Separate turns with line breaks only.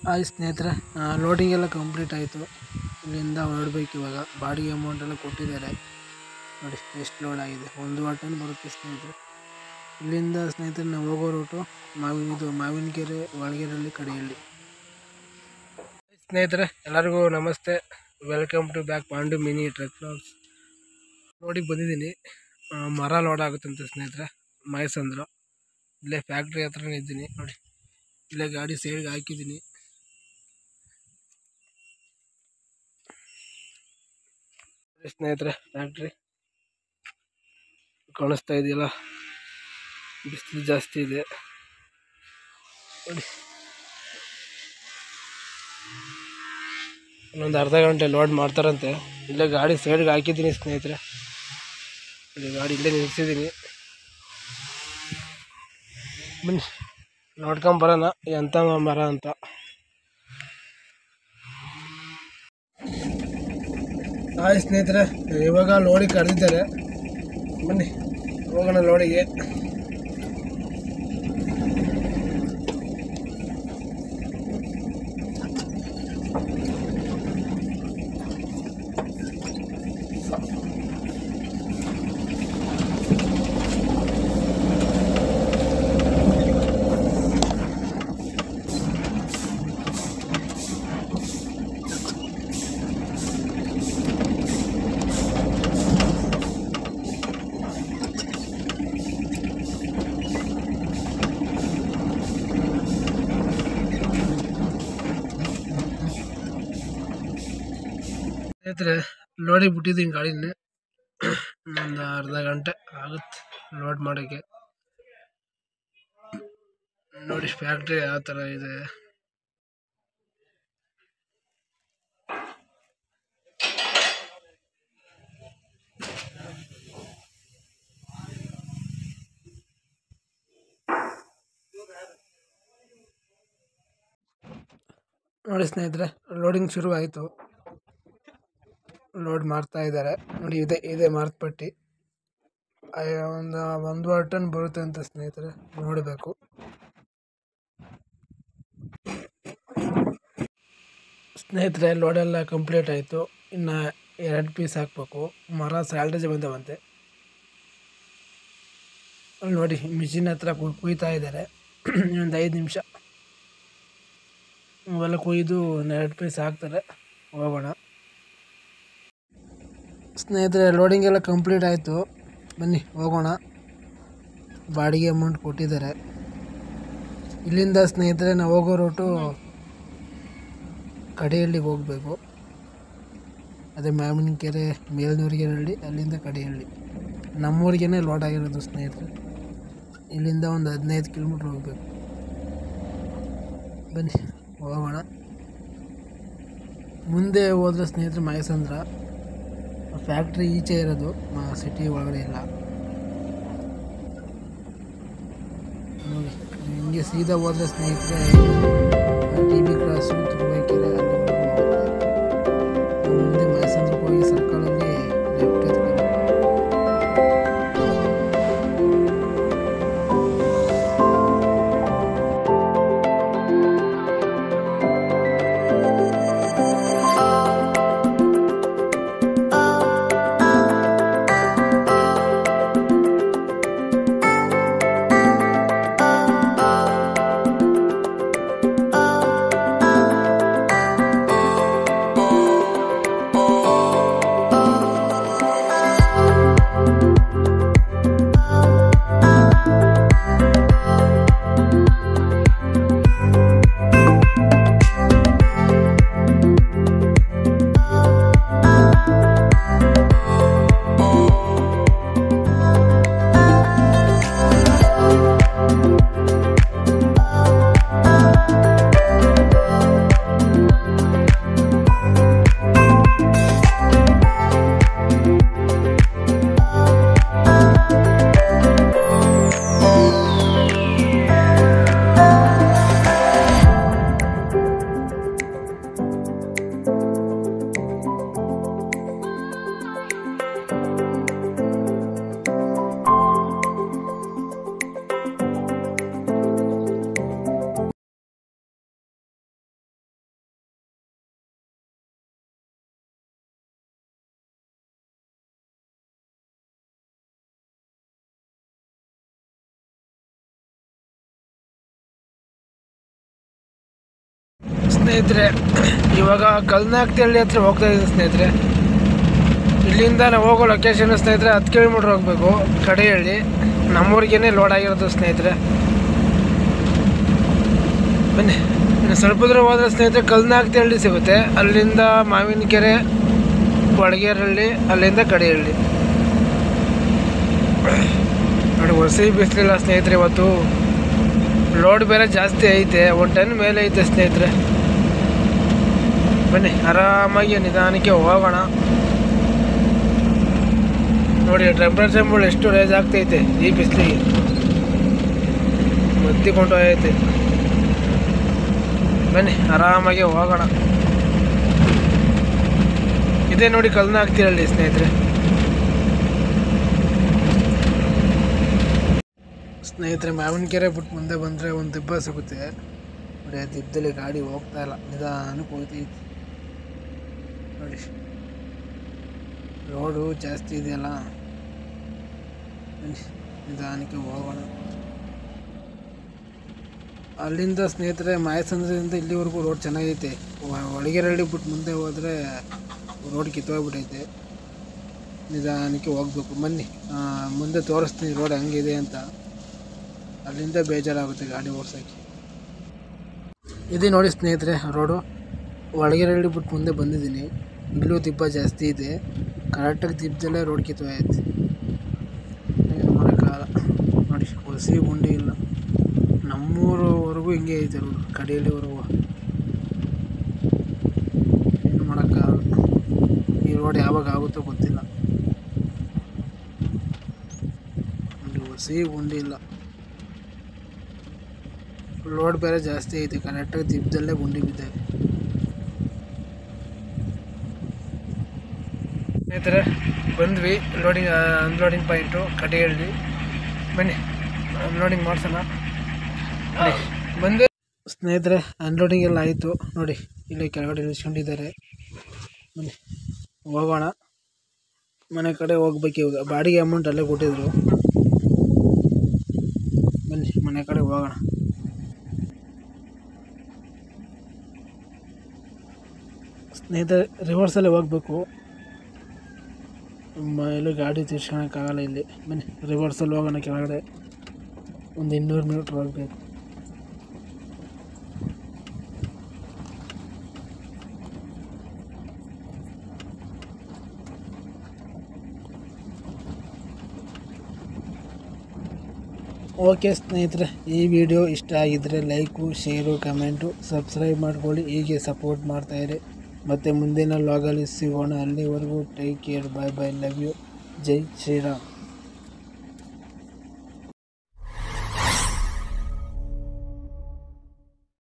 Hi ಸ್ನೇಹಿತರೆ, loading ಎಲ್ಲ complete ಆಯಿತು. ಇಲ್ಲಿಂದ ಹೊರಡಬೇಕು. ಇವಾಗ ಬಾಡಿಗೆ ಅಮೌಂಟ್ ಎಲ್ಲ ಕೊಟ್ಟಿದ್ದಾರೆ. ನೋಡಿ ಎಷ್ಟು ಲೋಡ್ ಆಗಿದೆ. 1 ಟನ್ ಬರುತ್ತೆ ಸ್ನೇಹಿತರೆ. ಇಲ್ಲಿಂದ ಸ್ನೇಹಿತರೆ ನಾವು ಹೋಗೋ ರೂಟು ಮಾವಿನಕೆರೆ, ಒಳಗೆರೆಹಳ್ಳಿ, ಕಡೆಹಳ್ಳಿ. ಸ್ನೇಹಿತರೆ ಎಲ್ಲರಿಗೂ ನಮಸ್ತೆ. Welcome to back Pandu mini truck vlogs. ಲೋಡಿಗೆ ಬಂದಿದ್ದೀನಿ. ಮರ ಲೋಡ್ ಆಗುತ್ತಂತೆ ಸ್ನೇಹಿತರೆ. mayasandra ಇಲ್ಲೇ ಫ್ಯಾಕ್ಟ್ರಿ ಹತ್ರನೇ ಇದ್ದೀನಿ. ನೋಡಿ ಇಲ್ಲೇ ಗಾಡಿ ಸೈಡ್ಗೆ ಹಾಕಿದ್ದೀನಿ. ಸ್ನೇಹಿತರೆ ಫ್ಯಾಕ್ಟ್ರಿ ಕಾಣಿಸ್ತಾ ಇದೆಯಲ್ಲ, ಬಿಸಿಲು ಜಾಸ್ತಿ ಇದೆ ನೋಡಿ. ಇನ್ನೊಂದು ಅರ್ಧ ಗಂಟೆ ಲೋಡ್ ಮಾಡ್ತಾರಂತೆ. ಇಲ್ಲೇ ಗಾಡಿ ಸೈಡ್ಗೆ ಹಾಕಿದ್ದೀನಿ ಸ್ನೇಹಿತರೆ. ಇಲ್ಲಿ ಗಾಡಿ ಇಲ್ಲೇ ನಿಲ್ಲಿಸಿದ್ದೀನಿ. ಬನ್ನಿ ನೋಡ್ಕೊಂಬರೋಣ ಎಂಥ ಮರ ಅಂತ. ಹಾಯ್ ಸ್ನೇಹಿತರೆ, ಇವಾಗ ಲೋಡಿಗೆ ಕರೆದಿದ್ದಾರೆ. ಬನ್ನಿ ಹೋಗೋಣ ಲೋಡಿಗೆ. ಸ್ನೇಹಿತರೆ ಲೋಡಿಗೆ ಬಿಟ್ಟಿದ್ದೀನಿ ಗಾಡಿನೇ. ಒಂದು ಅರ್ಧ ಗಂಟೆ ಆಗುತ್ತೆ ಲೋಡ್ ಮಾಡೋಕ್ಕೆ. ನೋಡಿ ಫ್ಯಾಕ್ಟ್ರಿ ಯಾವ ಥರ ಇದೆ. ನೋಡಿ ಸ್ನೇಹಿತರೆ, ಲೋಡಿಂಗ್ ಶುರು ಆಯಿತು. ಲೋಡ್ ಮಾಡ್ತಾ ಇದ್ದಾರೆ. ನೋಡಿ ಇದೆ ಮಾರ್ತಪಟ್ಟಿ. ಒಂದು 1 ಟನ್ ಬರುತ್ತೆ ಅಂತ ಸ್ನೇಹಿತರೆ, ನೋಡಬೇಕು. ಸ್ನೇಹಿತರೆ ಲೋಡೆಲ್ಲ ಕಂಪ್ಲೀಟ್ ಆಯಿತು. ಇನ್ನು 2 ಪೀಸ್ ಹಾಕಬೇಕು. ಮರ ಸ್ಯಾಲ್ರೇಜ್ ಬಂದವಂತೆ. ಅಲ್ಲಿ ನೋಡಿ ಮಿಷಿನ್ ಹತ್ರ ಕುಯ್ತಾ ಇದ್ದಾರೆ. ಒಂದು 5 ನಿಮಿಷ ಅವೆಲ್ಲ ಕುಯ್ದು 2 ಪೀಸ್ ಹಾಕ್ತಾರೆ. ಹೋಗೋಣ ಸ್ನೇಹಿತರೆ. ಲೋಡಿಂಗ್ ಎಲ್ಲ ಕಂಪ್ಲೀಟ್ ಆಯಿತು. ಬನ್ನಿ ಹೋಗೋಣ. ಬಾಡಿಗೆ ಅಮೌಂಟ್ ಕೊಟ್ಟಿದ್ದಾರೆ. ಇಲ್ಲಿಂದ ಸ್ನೇಹಿತರೆ ನಾವು ಹೋಗೋ ರೂಟು ಕಡೆಹಳ್ಳಿಗೆ ಹೋಗಬೇಕು. ಅದೇ ಮಾವಿನಕೆರೆ ಮೇಲ್ನೂರಿಗೆರಳ್ಳಿ, ಅಲ್ಲಿಂದ ಕಡೆಹಳ್ಳಿ. ನಮ್ಮೂರಿಗೇ ಲೋಡ್ ಆಗಿರೋದು ಸ್ನೇಹಿತರೆ. ಇಲ್ಲಿಂದ ಒಂದು 15 ಕಿಲೋಮೀಟ್ರ್ ಹೋಗಬೇಕು. ಬನ್ನಿ ಹೋಗೋಣ. ಮುಂದೆ ಹೋದ್ರೆ ಸ್ನೇಹಿತರೆ mayasandra ಫ್ಯಾಕ್ಟ್ರಿ ಈಚೆ ಇರೋದು, ಸಿಟಿ ಒಳಗಡೆ ಇಲ್ಲ. ನೋಡಿ ಹಿಂಗೆ ಸೀದಾ ಹೋದ್ರೆ ಸ್ನೇಹಿತರೆ TB ಕ್ರಾಸು, ತುರುವೇಕೆರೆ, ಅಲ್ಲಿ ಮುಂದೆ mayasandra ಹೋಗಿ ಸರ್ಕಲಲ್ಲಿ ಲೆಫ್ಟ್ ಎತ್ಕೊಂಡು ಸ್ನೇಹಿತರೆ, ಇವಾಗ ಕಲ್ನಾಕ್ತಿಹಳ್ಳಿ ಹತ್ರ ಹೋಗ್ತಾ ಇದ್ದೀವಿ ಸ್ನೇಹಿತರೆ. ಇಲ್ಲಿಂದ ನಾವು ಹೋಗೋ ಲೊಕೇಶನ್ ಸ್ನೇಹಿತರೆ 10 ಕಿಲೋಮೀಟ್ರ್ ಹೋಗಬೇಕು. ಕಡೆಹಳ್ಳಿ ನಮ್ಮೂರಿಗೇ ಲೋಡ್ ಆಗಿರೋದು ಸ್ನೇಹಿತರೆ. ಬನ್ನಿ, ಇನ್ನು ಸ್ವಲ್ಪ ದೂರ ಹೋದರೆ ಸ್ನೇಹಿತರೆ ಕಲ್ನಾಕ್ತಿಹಳ್ಳಿ ಸಿಗುತ್ತೆ. ಅಲ್ಲಿಂದ ಮಾವಿನಕೆರೆ, ಒಳಗೇರಹಳ್ಳಿ, ಅಲ್ಲಿಂದ ಕಡೆಹಳ್ಳಿ. ನೋಡಿ, ಹೊಸಿ ಬಿಸಿಲಿಲ್ಲ ಸ್ನೇಹಿತರೆ. ಇವತ್ತು ಲೋಡ್ ಬೇರೆ ಜಾಸ್ತಿ ಐತೆ, 1 ಟನ್ ಮೇಲೆ ಐತೆ ಸ್ನೇಹಿತರೆ. ಬನ್ನಿ, ಆರಾಮಾಗಿ ನಿಧಾನಕ್ಕೆ ಹೋಗೋಣ. ನೋಡಿ, ಟೆಂಪ್ರೇಚರ್ ಎಷ್ಟು ರೈಸ್ ಆಗ್ತೈತೆ ಈ ಬಿಸಿಲಿಗೆ, ಒತ್ತಿಕೊಂಡು ಹೋಗೈತೆ. ಬನ್ನಿ, ಆರಾಮಾಗಿ ಹೋಗೋಣ. ಇದೇ ನೋಡಿ ಕಲ್ನಾಕ್ತಿಹಳ್ಳಿ ಸ್ನೇಹಿತರೆ. ಮಾವಿನಕೆರೆ ಬಿಟ್ಟು ಮುಂದೆ ಬಂದರೆ ಒಂದು ದಿಬ್ಬ ಸಿಗುತ್ತೆ ನೋಡಿ. ಆ ದಿಬ್ಬದಲ್ಲಿ ಗಾಡಿ ಹೋಗ್ತಾ ಇಲ್ಲ, ನಿಧಾನಕ್ಕೆ ಹೋಗ್ತೈತಿ. ನೋಡಿ, ರೋಡು ಜಾಸ್ತಿ ಇದೆಯಲ್ಲ, ನಿಧಾನಕ್ಕೆ ಹೋಗೋಣ. ಅಲ್ಲಿಂದ ಸ್ನೇಹಿತರೆ ಮಾಯಸಂದ್ರದಿಂದ ಇಲ್ಲಿವರೆಗೂ ರೋಡ್ ಚೆನ್ನಾಗೈತೆ. ಒಳಗೇರಹಳ್ಳಿ ಬಿಟ್ಟು ಮುಂದೆ ಹೋದರೆ ರೋಡ್ ಕಿತ್ತೋಗ್ಬಿಟ್ಟೈತೆ. ನಿಧಾನಕ್ಕೆ ಹೋಗ್ಬೇಕು. ಬನ್ನಿ, ಮುಂದೆ ತೋರಿಸ್ತೀನಿ ರೋಡ್ ಹೆಂಗಿದೆ ಅಂತ. ಅಲ್ಲಿಂದ ಬೇಜಾರಾಗುತ್ತೆ ಗಾಡಿ ಓಡಿಸೋಕ್ಕೆ. ಇದು ನೋಡಿ ಸ್ನೇಹಿತರೆ ರೋಡು. ಒಳಗೇರಹಳ್ಳಿ ಬಿಟ್ಟು ಮುಂದೆ ಬಂದಿದ್ದೀನಿ. ಇಲ್ಲೂ ದಿಬ್ಬ ಜಾಸ್ತಿ ಇದೆ. ಕರೆಕ್ಟಾಗಿ ದಿಬ್ಬದಲ್ಲೇ ರೋಡ್ ಕಿತ್ತೋಗೈತೆ. ಏನು ಮಾಡೋಕ್ಕಾಗಲ್ಲ. ನೋಡಿ, ಹೊಸಿ ಗುಂಡಿ ಇಲ್ಲ. ನಮ್ಮೂರವರೆಗೂ ಹಿಂಗೆ ಐತೆ ರೋಡ್, ಕಡೆಯಲ್ಲಿವರೆಗೂ. ಏನು ಮಾಡೋಕ್ಕಾಗಲ್ಲ. ಈ ರೋಡ್ ಯಾವಾಗ ಆಗುತ್ತೋ ಗೊತ್ತಿಲ್ಲ. ನೋಡಿ, ಹೊಸಿ ಗುಂಡಿ ಇಲ್ಲ. ಲೋಡ್ ಬೇರೆ ಜಾಸ್ತಿ ಐತೆ. ಕರೆಕ್ಟಾಗಿ ದಿಬ್ಬದಲ್ಲೇ ಗುಂಡಿ ಬಿದ್ದೇವೆ ಸ್ನೇಹಿತರೆ. ಬಂದ್ವಿ ಅನ್ಲೋಡಿಂಗ್ ಪಾಯಿಂಟು ಕಡೆಹಳ್ಳಿ. ಬನ್ನಿ, ಅನ್ಲೋಡಿಂಗ್ ಮಾಡ್ಸೋಣ. ಬಂದು ಸ್ನೇಹಿತರೆ ಅನ್ಲೋಡಿಂಗ್ ಎಲ್ಲ ಆಯಿತು. ನೋಡಿ, ಇಲ್ಲಿ ಕೆಳಗಡೆ ಇಳಿಸ್ಕೊಂಡಿದ್ದಾರೆ. ಬನ್ನಿ, ಹೋಗೋಣ. ಮನೆ ಕಡೆ ಹೋಗ್ಬೇಕು ಇವಾಗ. ಬಾಡಿಗೆ ಅಮೌಂಟ್ ಅಲ್ಲೇ ಕೊಟ್ಟಿದ್ರು. ಬನ್ನಿ, ಮನೆ ಕಡೆ ಹೋಗೋಣ. ಸ್ನೇಹಿತರೆ ರಿವರ್ಸಲ್ಲೇ ಹೋಗ್ಬೇಕು. ಎಲ್ಲೂ ಗಾಡಿ ತಿರ್ಸ್ಕೊಳಕ್ಕಾಗಲ್ಲ ಇಲ್ಲಿ. ಬನ್ನಿ, ರಿವರ್ಸಲ್ಲಿ ಹೋಗೋಣ. ಕೆಳಗಡೆ ಒಂದು 200 ಮೀಟ್ರ್ ಹೋಗಬೇಕು. ಓಕೆ ಸ್ನೇಹಿತರೆ, ಈ ವಿಡಿಯೋ ಇಷ್ಟ ಆಗಿದ್ದರೆ ಲೈಕು, ಶೇರು, ಕಮೆಂಟು, ಸಬ್ಸ್ಕ್ರೈಬ್ ಮಾಡ್ಕೊಳ್ಳಿ. ಹೀಗೆ ಸಪೋರ್ಟ್ ಮಾಡ್ತಾಯಿರಿ. ಮತ್ತು ಮುಂದಿನ ವ್ಲಾಗಲ್ಲಿ ಸಿಗೋಣ. ಅಲ್ಲಿವರೆಗೂ take care. Bye bye. Love you. ಜೈ ಶ್ರೀರಾಮ್.